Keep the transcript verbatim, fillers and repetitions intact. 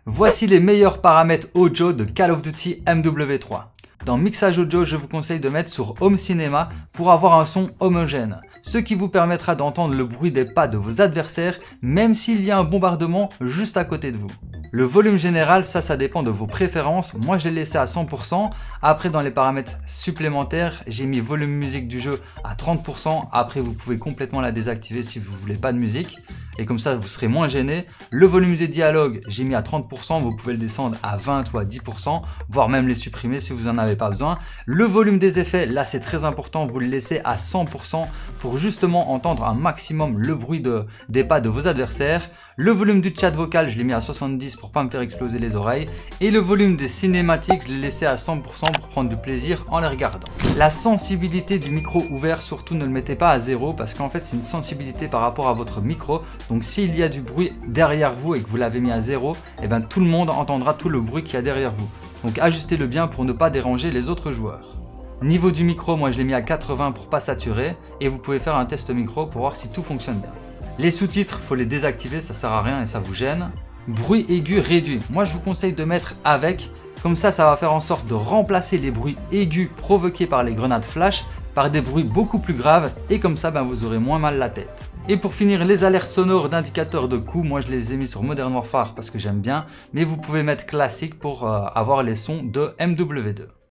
Voici les meilleurs paramètres audio de Call of Duty M W trois. Dans mixage audio, je vous conseille de mettre sur Home Cinema pour avoir un son homogène, ce qui vous permettra d'entendre le bruit des pas de vos adversaires même s'il y a un bombardement juste à côté de vous. Le volume général, ça, ça dépend de vos préférences. Moi, je l'ai laissé à cent pour cent. Après, dans les paramètres supplémentaires, j'ai mis volume musique du jeu à trente pour cent. Après, vous pouvez complètement la désactiver si vous voulez pas de musique. Et comme ça, vous serez moins gêné. Le volume des dialogues, j'ai mis à trente pour cent. Vous pouvez le descendre à vingt ou à dix pour cent, voire même les supprimer si vous en avez pas besoin. Le volume des effets, là, c'est très important. Vous le laissez à cent pour cent pour justement entendre un maximum le bruit de, des pas de vos adversaires. Le volume du chat vocal, je l'ai mis à soixante-dix pour pas me faire exploser les oreilles. Et le volume des cinématiques, je l'ai laissé à cent pour cent pour prendre du plaisir en les regardant. La sensibilité du micro ouvert, surtout ne le mettez pas à zéro parce qu'en fait c'est une sensibilité par rapport à votre micro. Donc s'il y a du bruit derrière vous et que vous l'avez mis à zéro, et ben tout le monde entendra tout le bruit qu'il y a derrière vous. Donc ajustez-le bien pour ne pas déranger les autres joueurs. Niveau du micro, moi je l'ai mis à quatre-vingts pour pas saturer et vous pouvez faire un test micro pour voir si tout fonctionne bien. Les sous-titres, faut les désactiver, ça sert à rien et ça vous gêne. Bruit aigu réduit, moi je vous conseille de mettre avec, comme ça ça va faire en sorte de remplacer les bruits aigus provoqués par les grenades flash par des bruits beaucoup plus graves et comme ça ben, vous aurez moins mal la tête. Et pour finir, les alertes sonores d'indicateurs de coups, moi je les ai mis sur Modern Warfare parce que j'aime bien, mais vous pouvez mettre classique pour euh, avoir les sons de M W deux.